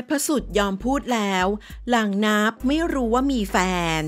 พระสุดยอมพูดแล้วหลังนับไม่รู้ว่ามีแฟน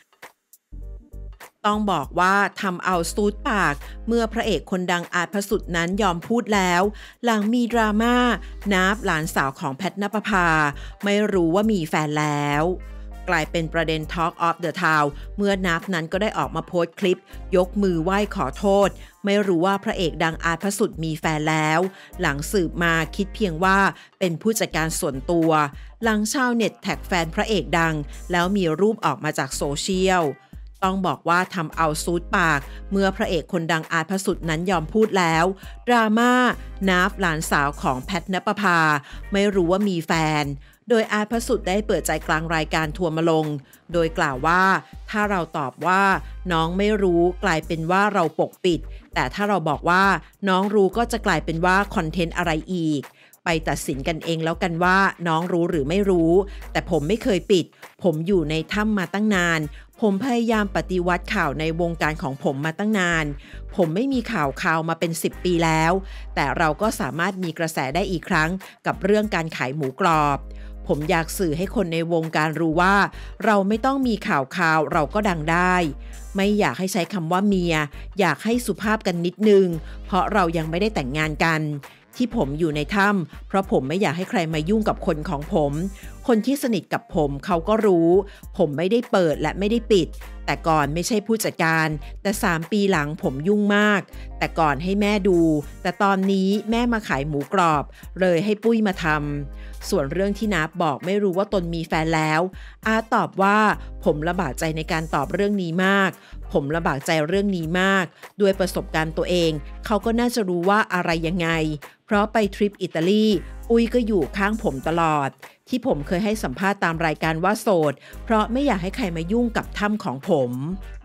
ต้องบอกว่าทำเอาซูดปากเมื่อพระเอกคนดังอาร์ตพระสุดนั้นยอมพูดแล้วหลังมีดราม่านับหลานสาวของแพทณปภาไม่รู้ว่ามีแฟนแล้วกลายเป็นประเด็น Talk of the Town เมื่อนับนั้นก็ได้ออกมาโพสต์คลิปยกมือไหว้ขอโทษไม่รู้ว่าพระเอกดังอาร์ตพระสุดมีแฟนแล้วหลังสืบมาคิดเพียงว่าเป็นผู้จัดการส่วนตัวหลังชาวเน็ตแท็กแฟนพระเอกดังแล้วมีรูปออกมาจากโซเชียลต้องบอกว่าทำเอาซูดปากเมื่อพระเอกคนดังอาร์ตพระสุดนั้นยอมพูดแล้วดราม่านับหลานสาวของแพทณปภาไม่รู้ว่ามีแฟนโดยอาร์ตพระสุดได้เปิดใจกลางรายการทัวร์มาลงโดยกล่าวว่าถ้าเราตอบว่าน้องไม่รู้กลายเป็นว่าเราปกปิดแต่ถ้าเราบอกว่าน้องรู้ก็จะกลายเป็นว่าคอนเทนต์อะไรอีกไปตัดสินกันเองแล้วกันว่าน้องรู้หรือไม่รู้แต่ผมไม่เคยปิดผมอยู่ในถ้ำมาตั้งนานผมพยายามปฏิวัติข่าวในวงการของผมมาตั้งนานผมไม่มีข่าวมาเป็น10 ปีแล้วแต่เราก็สามารถมีกระแสได้อีกครั้งกับเรื่องการขายหมูกรอบผมอยากสื่อให้คนในวงการรู้ว่าเราไม่ต้องมีข่าวเราก็ดังได้ไม่อยากให้ใช้คำว่าเมียอยากให้สุภาพกันนิดนึงเพราะเรายังไม่ได้แต่งงานกันที่ผมอยู่ในถ้ำเพราะผมไม่อยากให้ใครมายุ่งกับคนของผมคนที่สนิทกับผมเขาก็รู้ผมไม่ได้เปิดและไม่ได้ปิดแต่ก่อนไม่ใช่ผู้จัดการแต่3 ปีหลังผมยุ่งมากแต่ก่อนให้แม่ดูแต่ตอนนี้แม่มาขายหมูกรอบเลยให้ปุ้ยมาทำส่วนเรื่องที่นับบอกไม่รู้ว่าตนมีแฟนแล้วอาตอบว่าผมลำบากใจในการตอบเรื่องนี้มากผมลำบากใจเรื่องนี้มากด้วยประสบการณ์ตัวเองเขาก็น่าจะรู้ว่าอะไรยังไงเพราะไปทริปอิตาลีปุ้ยก็อยู่ข้างผมตลอดที่ผมเคยให้สัมภาษณ์ตามรายการว่าโสดเพราะไม่อยากให้ใครมายุ่งกับถ้ำของผม